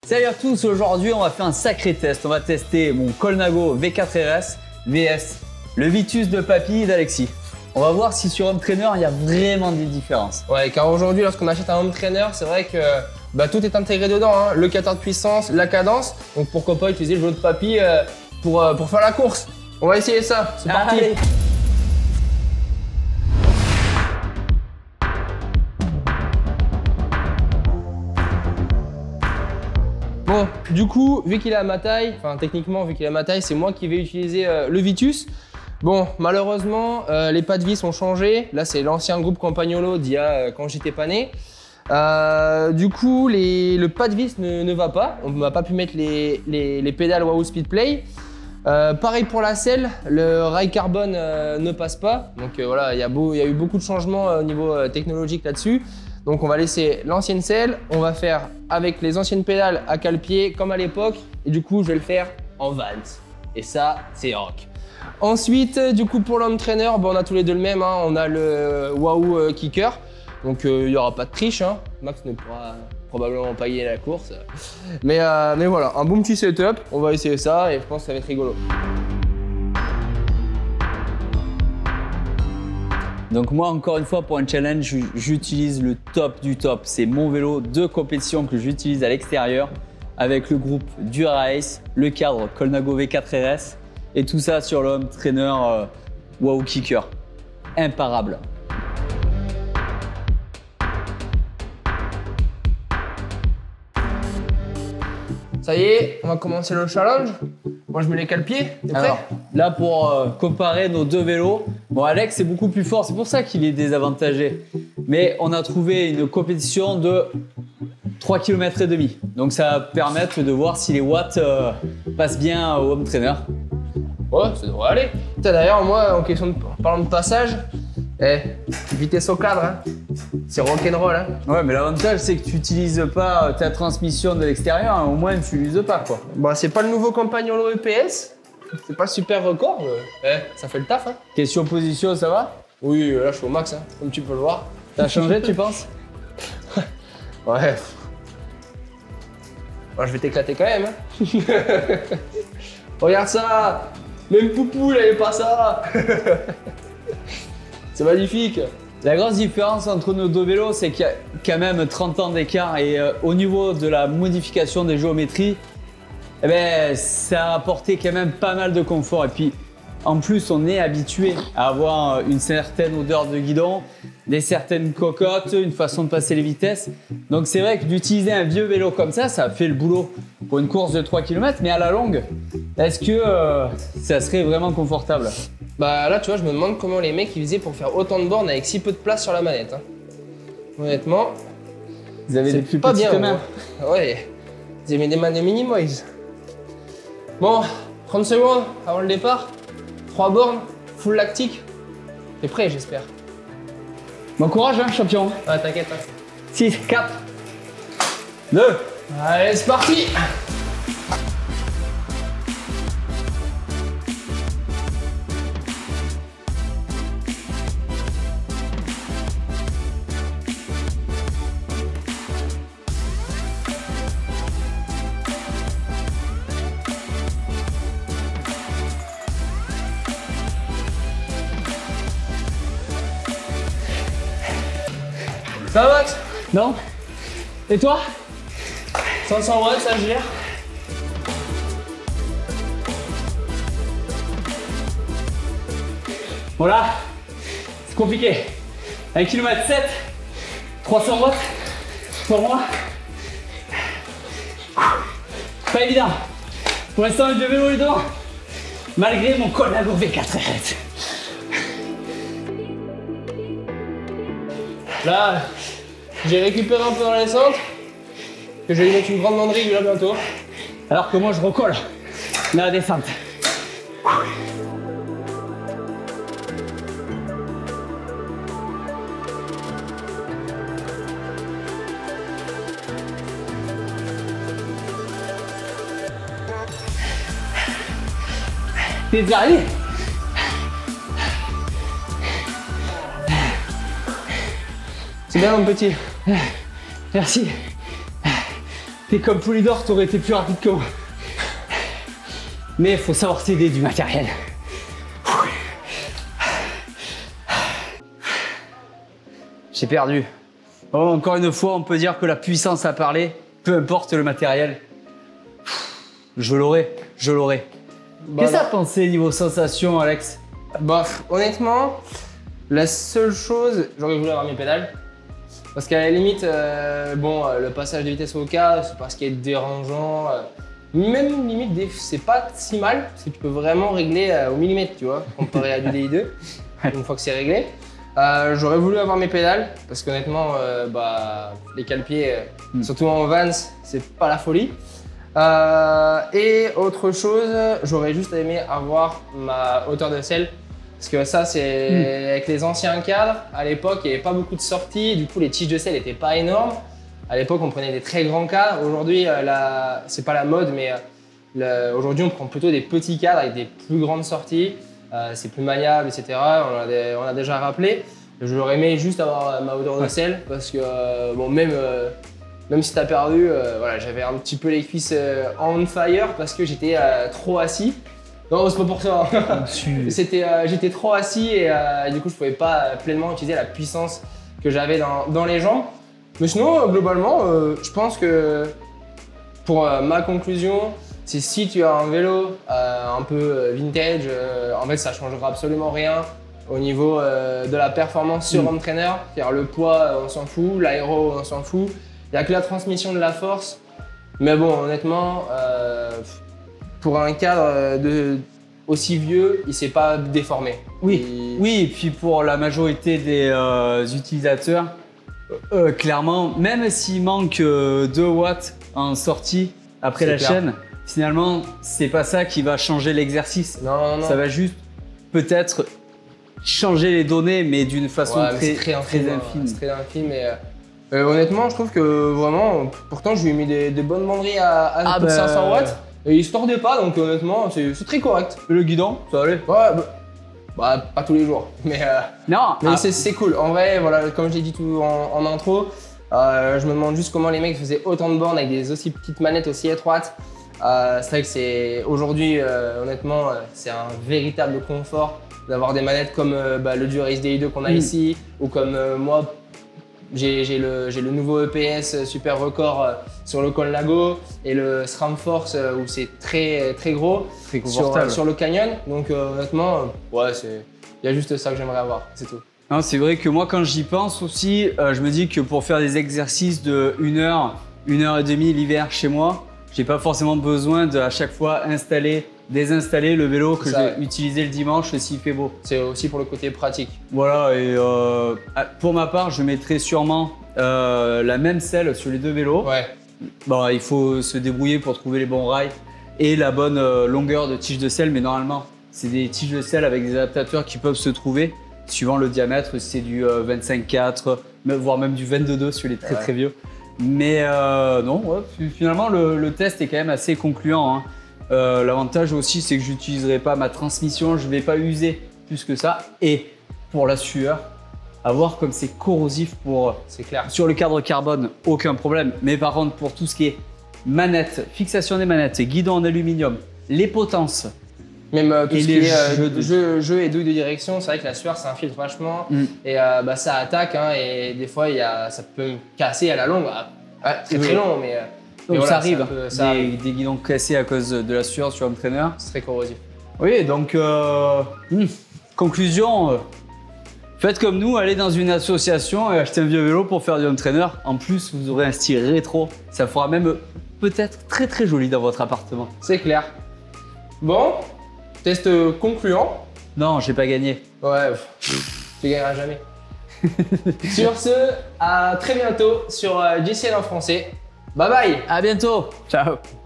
Salut à tous, aujourd'hui on va faire un sacré test. On va tester mon Colnago V4RS VS le Vitus de Papy et d'Alexis. On va voir si sur Home Trainer il y a vraiment des différences. Ouais, car aujourd'hui lorsqu'on achète un Home Trainer, c'est vrai que tout est intégré dedans, hein. Le capteur de puissance, la cadence. Donc pourquoi pas utiliser le jeu de Papy pour faire la course. On va essayer ça, c'est parti. Allez. Bon, du coup, vu qu'il est à ma taille, enfin techniquement vu qu'il est à ma taille, c'est moi qui vais utiliser le Vitus. Bon, malheureusement, les pas de vis ont changé. Là, c'est l'ancien groupe Campagnolo d'il y a quand j'étais pas né. Du coup, le pas de vis ne va pas. On n'a pas pu mettre les pédales Wahoo Speedplay. Pareil pour la selle, le rail carbone ne passe pas. Donc voilà, il y a eu beaucoup de changements au niveau technologique là-dessus. Donc on va laisser l'ancienne selle, on va faire avec les anciennes pédales à cale-pied comme à l'époque. Et du coup, je vais le faire en Vans. Et ça, c'est rock. Ensuite, du coup, pour l'Home Trainer, on a tous les deux le même, hein. On a le Wahoo Kicker. Donc il n'y aura pas de triche, hein. Max ne pourra probablement pas gagner la course. Mais voilà, un bon petit setup. On va essayer ça et je pense que ça va être rigolo. Donc moi encore une fois pour un challenge j'utilise le top du top. C'est mon vélo de compétition que j'utilise à l'extérieur avec le groupe Dura-Ace, le cadre Colnago V4RS et tout ça sur le Home Trainer Wahoo Kicker. Imparable. Ça y est, on va commencer le challenge. Moi je mets les cale-pieds, t'es prêt? Alors, là pour comparer nos deux vélos, bon Alex est beaucoup plus fort, c'est pour ça qu'il est désavantagé. Mais on a trouvé une compétition de 3,5 km. Donc ça va permettre de voir si les watts passent bien au Home Trainer. Ouais, ça devrait aller. D'ailleurs, moi, en parlant de passage, vitesse au cadre, hein. C'est rock'n'roll. Hein. Ouais, mais l'avantage c'est que tu n'utilises pas ta transmission de l'extérieur, hein. Au moins tu l'uses pas quoi. Bah, c'est pas le nouveau Campagnolo EPS, c'est pas super record, mais ça fait le taf. Hein. Question position, ça va? Oui, là je suis au max, hein, comme tu peux le voir. T'as changé, tu penses? Ouais. Bon, je vais t'éclater quand même. Hein. Regarde ça, même Poupou il avait pas ça. C'est magnifique. La grosse différence entre nos deux vélos, c'est qu'il y a quand même 30 ans d'écart et au niveau de la modification des géométries, eh ben, ça a apporté quand même pas mal de confort. Et puis, en plus, on est habitué à avoir une certaine odeur de guidon, certaines cocottes, une façon de passer les vitesses. Donc, c'est vrai que d'utiliser un vieux vélo comme ça fait le boulot pour une course de 3 km, mais à la longue, est-ce que ça serait vraiment confortable? Bah là, tu vois, je me demande comment les mecs ils faisaient pour faire autant de bornes avec si peu de place sur la manette. Hein. Honnêtement, vous avez des plus pas petites bien, mains. Ouais, vous avez des mains de Minimoys. Bon, 30 secondes avant le départ. 3 bornes, full lactique. T'es prêt, j'espère. Bon courage, hein, champion. Ah, t'inquiète. Hein. 6, 4, 2. Allez, c'est parti. Ça va, Max? Non? Et toi? 500 watts, ça gère. Voilà, c'est compliqué. 1 km 7, 300 watts pour moi. Pas évident. Pour l'instant, le vélo est devant, malgré mon Colnago V4RS. Là, j'ai récupéré un peu dans les centres, que je vais lui mettre une grande banderille là bientôt. Alors que moi, je recolle dans la descente. T'es déjà arrivé? C'est bien mon petit. Merci. T'es comme Poulidor, t'aurais été plus rapide que moi. Mais il faut savoir s'aider du matériel. J'ai perdu. Oh, encore une fois, on peut dire que la puissance a parlé, peu importe le matériel. Je l'aurai. Qu'est-ce que t'as pensé niveau sensation, Alex? Bah, honnêtement, la seule chose, j'aurais voulu avoir mes pédales. Parce qu'à la limite, le passage de vitesse au cas, c'est pas ce qui est dérangeant. Même limite, c'est pas si mal, parce que tu peux vraiment régler au millimètre, tu vois, comparé à du DI2, une fois que c'est réglé. J'aurais voulu avoir mes pédales, parce qu'honnêtement, les cale-pieds, surtout en Vans, c'est pas la folie. Et autre chose, j'aurais juste aimé avoir ma hauteur de selle. Parce que ça, c'est avec les anciens cadres, à l'époque, il n'y avait pas beaucoup de sorties, du coup, les tiges de selle n'étaient pas énormes. À l'époque, on prenait des très grands cadres. Aujourd'hui, c'est pas la mode, mais aujourd'hui, on prend plutôt des petits cadres avec des plus grandes sorties. C'est plus maniable, etc. On a déjà rappelé. J'aurais aimé juste avoir ma hauteur de selle parce que, même si tu as perdu, j'avais un petit peu les cuisses on fire parce que j'étais trop assis. Non, c'est pas pour ça. J'étais trop assis et du coup, je pouvais pas pleinement utiliser la puissance que j'avais dans les jambes. Mais sinon, globalement, je pense que pour ma conclusion, c'est si tu as un vélo un peu vintage, en fait, ça changera absolument rien au niveau de la performance sur home trainer. C'est-à-dire le poids, on s'en fout, l'aéro, on s'en fout. Il n'y a que la transmission de la force. Mais bon, honnêtement, pour un cadre aussi vieux, il ne s'est pas déformé. Oui, et puis pour la majorité des utilisateurs, clairement, même s'il manque 2 watts en sortie après la chaîne, finalement, c'est pas ça qui va changer l'exercice. Non. Ça va juste peut-être changer les données, mais d'une façon très infime. C'est très infime. Et honnêtement, je trouve que vraiment, pourtant, je lui ai mis des bonnes banderies à plus de 500 watts. Et il se tordait pas, donc honnêtement, c'est très correct. Le guidon, ça allait? Ouais, pas tous les jours, mais c'est cool. En vrai, voilà, comme je l'ai dit tout en intro, je me demande juste comment les mecs faisaient autant de bornes avec des aussi petites manettes aussi étroites. C'est vrai que aujourd'hui, honnêtement, c'est un véritable confort d'avoir des manettes comme le Dura-Ace DI2 qu'on a ici, ou comme moi, j'ai le nouveau EPS Super Record sur le Colnago et le SRAM Force où c'est très gros sur le Canyon. Donc honnêtement, il y a juste ça que j'aimerais avoir, c'est tout. C'est vrai que moi quand j'y pense aussi, je me dis que pour faire des exercices de 1 heure, 1 heure et demie l'hiver chez moi, j'ai pas forcément besoin de à chaque fois installer, désinstaller le vélo que je vais utiliser le dimanche s'il fait beau. C'est aussi pour le côté pratique. Voilà, et pour ma part, je mettrai sûrement la même selle sur les 2 vélos. Ouais. Bon, il faut se débrouiller pour trouver les bons rails et la bonne longueur de tige de selle, mais normalement, c'est des tiges de selle avec des adaptateurs qui peuvent se trouver suivant le diamètre, c'est du 25-4, voire même du 22-2 sur les très vieux. Mais finalement, le test est quand même assez concluant. L'avantage aussi, c'est que je n'utiliserai pas ma transmission, je ne vais pas user plus que ça. Et pour la sueur, à voir comme c'est corrosif sur le cadre carbone, aucun problème. Mais par contre, pour tout ce qui est manette, fixation des manettes, guidon en aluminium, les potences, même tout ce qui est jeu et douille de direction, c'est vrai que la sueur ça infiltre vachement et ça attaque et des fois ça peut me casser à la longue, très long mais donc voilà, ça arrive, des guidons cassés à cause de la sueur sur un trainer. C'est très corrosif. Oui, donc conclusion, faites comme nous, allez dans une association et achetez un vieux vélo pour faire du home trainer. En plus, vous aurez un style rétro, ça fera même peut-être très joli dans votre appartement. C'est clair. Bon, test concluant. Non, j'ai pas gagné. Ouais, tu gagneras jamais. Sur ce, à très bientôt sur JCL en français. Bye bye. À bientôt. Ciao.